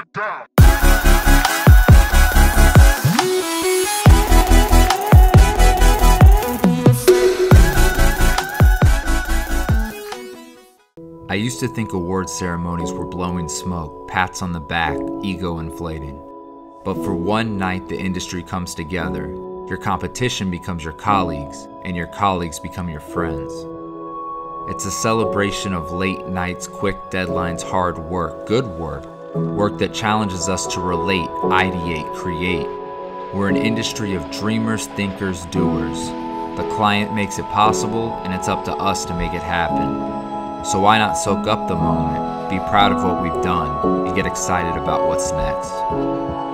down. I used to think award ceremonies were blowing smoke, pats on the back, ego inflating. But for one night the industry comes together, your competition becomes your colleagues, and your colleagues become your friends. It's a celebration of late nights, quick deadlines, hard work, good work that challenges us to relate, ideate, create. We're an industry of dreamers, thinkers, doers. The client makes it possible, and it's up to us to make it happen. So why not soak up the moment, be proud of what we've done, and get excited about what's next?